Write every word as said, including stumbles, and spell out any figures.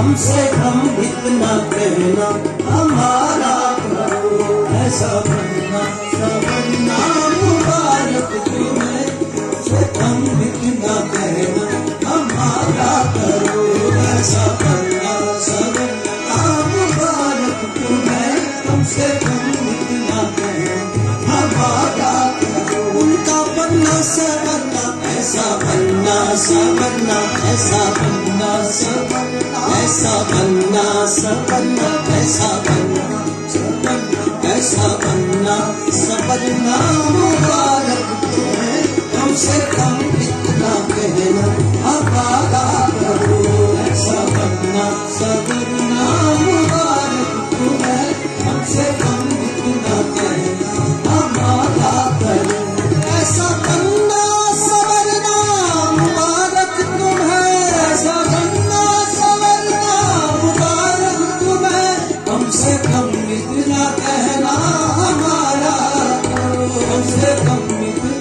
हमसे कम इतना कहना हमारा करो। ऐसा बनना सवरना मुबारक तुम्हें, से कम इतना कहना हमारा करो। ऐसा बनना सवरना मुबारक तुम्हें, हमसे कम इतना कहना हमारा करो। उनका बनना सवरना, ऐसा बनना सवरना, ऐसा बनना सवरना, ऐसा बनना सवरना, ऐसा बनना सवरना, ऐसा बनना सवरना मुबारक तुम्हें, हमसे कम इतना कहना हमारा करो। ऐसा बनना सवरना मुबारक तुम्हें, हमसे कम इतना कहना हमारा करो। ऐसा बनना सवरना मुबारक तुम्हें, ऐसा बनना सवरना मुबारक तुम्हें, हमसे कम इतना कहना हमारा करो। हमसे कम इतना